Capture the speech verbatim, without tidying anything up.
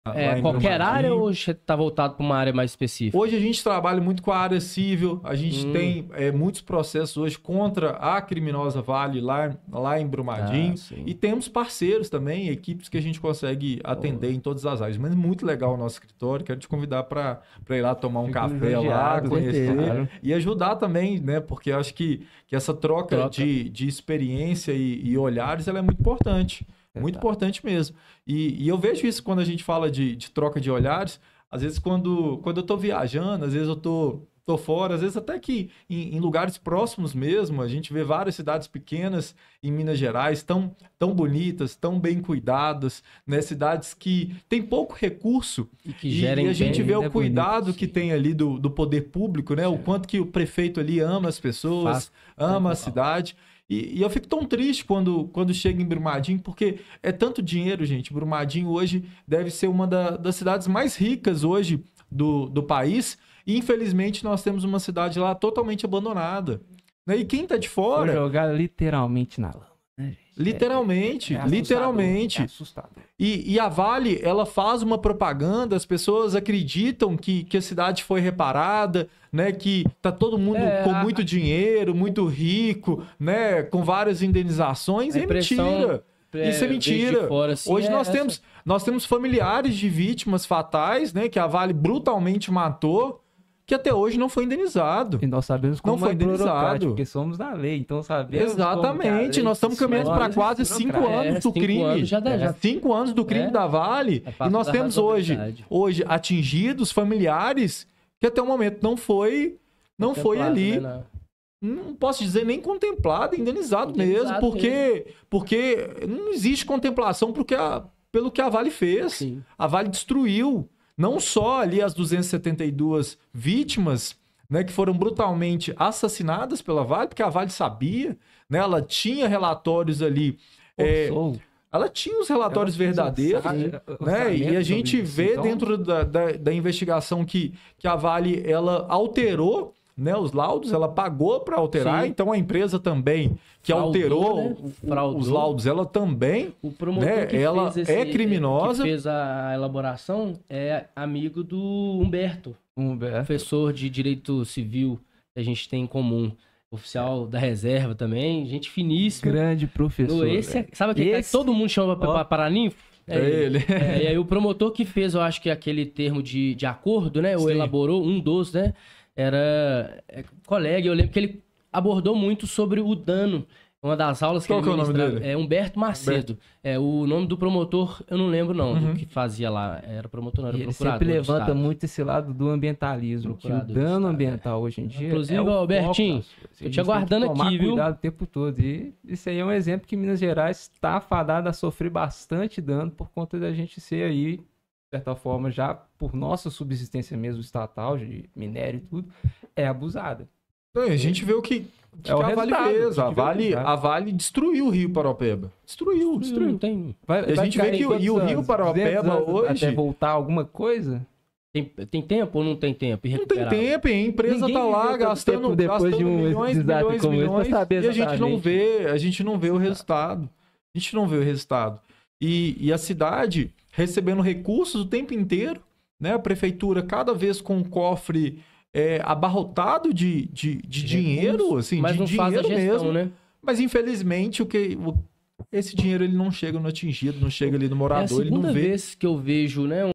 É, qualquer área ou está voltado para uma área mais específica? Hoje a gente trabalha muito com a área civil, a gente hum. tem é, muitos processos hoje contra a criminosa Vale lá, lá em Brumadinho. Ah, e temos parceiros também, equipes que a gente consegue atender oh. em todas as áreas. Mas é muito legal o nosso escritório, quero te convidar para ir lá tomar um Fico café lá, conhecer claro. e ajudar também, né? Porque eu acho que, que essa troca, troca. De, de experiência e, e olhares ela é muito importante. Muito importante mesmo. E, e eu vejo isso quando a gente fala de, de troca de olhares. Às vezes, quando, quando eu estou viajando, às vezes eu estou tô fora, às vezes até que em, em lugares próximos mesmo, a gente vê várias cidades pequenas em Minas Gerais, tão, tão bonitas, tão bem cuidadas, né? Cidades que têm pouco recurso. E, que gerem e, e a gente vê o cuidado bonito, que tem ali do, do poder público, né? O quanto que o prefeito ali ama as pessoas, Faz, ama a cidade. E, e eu fico tão triste quando, quando chega em Brumadinho, porque é tanto dinheiro, gente. Brumadinho hoje deve ser uma da, das cidades mais ricas hoje do, do país. E, infelizmente, nós temos uma cidade lá totalmente abandonada. Né? E quem tá de fora... Foi jogado literalmente na lama. Né, literalmente, é, é literalmente. É assustador. E, e a Vale, ela faz uma propaganda, as pessoas acreditam que, que a cidade foi reparada, né? Que tá todo mundo é, com muito dinheiro, muito rico, né? Com várias indenizações. É mentira. É, Isso é mentira. Fora, assim, Hoje é nós, temos, nós temos familiares de vítimas fatais, né? Que a Vale brutalmente matou, que até hoje não foi indenizado. E nós sabemos como não foi é indenizado. Porque somos da lei, então sabemos. Exatamente. Como nós estamos caminhando para quase cinco anos é, do crime. Anos já dá, já. Cinco anos do crime é. da Vale. É e nós temos hoje, hoje atingidos familiares que até o momento não foi, não foi ali. Né, não. não posso dizer nem contemplado, indenizado, indenizado mesmo, porque, mesmo. porque não existe contemplação porque a, pelo que a Vale fez. Sim. A Vale destruiu. Não só ali as duzentas e setenta e duas vítimas, né, que foram brutalmente assassinadas pela Vale, porque a Vale sabia, né, ela tinha relatórios ali. É, ela tinha os relatórios verdadeiros, né, e a gente vê então... dentro da, da, da investigação que, que a Vale ela alterou, né, os laudos, ela pagou para alterar. Sim. Então a empresa também que Fraudou, alterou né? os laudos, ela também, o promotor né, que ela fez esse, é criminosa. Que fez a elaboração é amigo do Humberto, Humberto, professor de direito civil que a gente tem em comum, oficial da reserva também, gente finíssima. Grande professor. Esse é, sabe aquele esse... que todo mundo chama para paraninfo? É, é ele. É, e aí o promotor que fez, eu acho que aquele termo de, de acordo, né, ou Sim. elaborou um dos, né? Era é, colega, eu lembro que ele abordou muito sobre o dano. Uma das aulas que Qual ele que é o nome dele? É Humberto Macedo. Humberto. É, o nome do promotor, eu não lembro não, uhum. do que fazia lá. Era promotor, não era e procurador. Ele sempre levanta muito esse lado do ambientalismo, que o dano ambiental hoje em dia Inclusive, é o Albertinho, foco, eu te aguardando aqui, viu? Tomar cuidado o tempo todo. E isso aí é um exemplo que Minas Gerais está afadada a sofrer bastante dano por conta da gente ser aí, de certa forma, já por nossa subsistência mesmo estatal, de minério e tudo, é abusada. Não, a gente vê o que, que, é o que a Vale fez. A Vale, a Vale destruiu o Rio Paraopeba. Destruiu, destruiu. Tem... Vai, e a gente vê que o, e o Rio Paraopeba hoje... Até voltar alguma coisa... Tem, tem tempo ou não tem tempo? Não tem tempo, hein? A empresa Ninguém tá lá gastando, depois gastando de um milhões, milhões, milhões, e a gente não vê, a gente não vê o resultado. A gente não vê o resultado. E, e a cidade recebendo recursos o tempo inteiro, né? A prefeitura cada vez com um cofre é, abarrotado de, de, de, de dinheiro, assim, mas de não dinheiro faz a gestão, mesmo. Né? Mas infelizmente o que o, esse dinheiro ele não chega no atingido, não chega ali no morador, é a segunda ele não vê. vez que eu vejo, né?